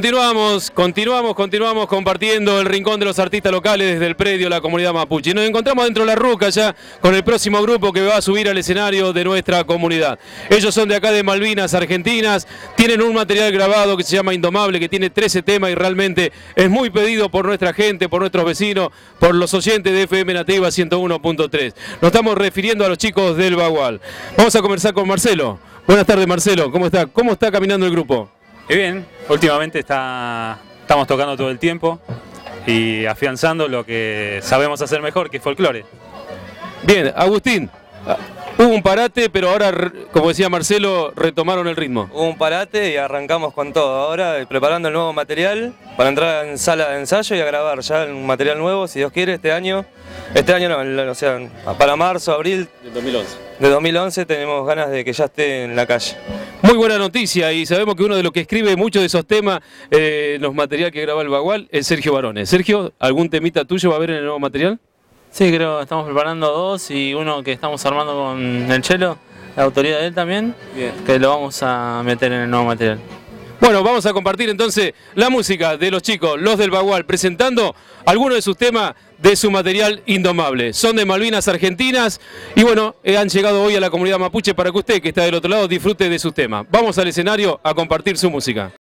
Continuamos compartiendo el rincón de los artistas locales desde el predio de la comunidad mapuche. Y nos encontramos dentro de la ruca ya con el próximo grupo que va a subir al escenario de nuestra comunidad. Ellos son de acá de Malvinas, Argentinas, tienen un material grabado que se llama Indomable, que tiene 13 temas y realmente es muy pedido por nuestra gente, por nuestros vecinos, por los oyentes de FM Nativa 101.3. Nos estamos refiriendo a los chicos del Bagual. Vamos a conversar con Marcelo. Buenas tardes, Marcelo, ¿cómo está? ¿Cómo está caminando el grupo? Bien, últimamente estamos tocando todo el tiempo y afianzando lo que sabemos hacer mejor, que es folclore. Bien, Agustín, hubo un parate, pero ahora, como decía Marcelo, retomaron el ritmo. Hubo un parate y arrancamos con todo. Ahora preparando el nuevo material para entrar en sala de ensayo y a grabar ya un material nuevo, si Dios quiere, este año. Este año no, o sea, para marzo, abril Del 2011. de 2011 tenemos ganas de que ya esté en la calle. Muy buena noticia, y sabemos que uno de los que escribe muchos de esos temas, los materiales que graba el Bagual, es Sergio Barones. Sergio, ¿algún temita tuyo va a haber en el nuevo material? Sí, creo que estamos preparando dos y uno que estamos armando con el Chelo, la autoría de él también, Bien. que lo vamos a meter en el nuevo material. Bueno, vamos a compartir entonces la música de los chicos, los del Bagual, presentando algunos de sus temas de su material Indomable. Son de Malvinas, Argentinas, y bueno, han llegado hoy a la comunidad mapuche para que usted, que está del otro lado, disfrute de sus temas. Vamos al escenario a compartir su música.